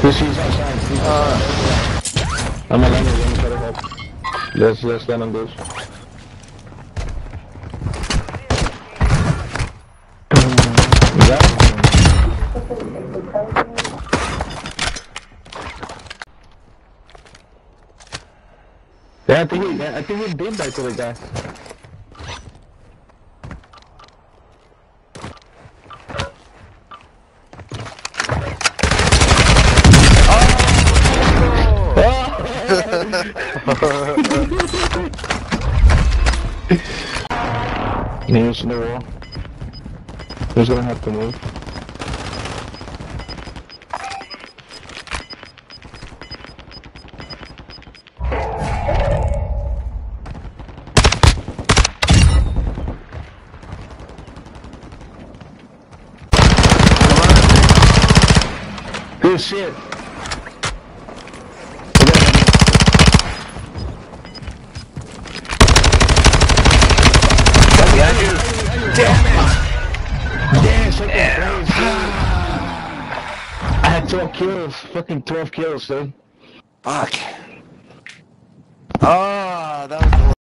He's outside. He's outside. I'm a lander. Let me try to help. Let's land on those. Yeah, I think we did that to the guy. Nails in the wall. He's gonna have to move. Good shit. I had 12 kills, fucking 12 kills, dude. Fuck. Oh, that was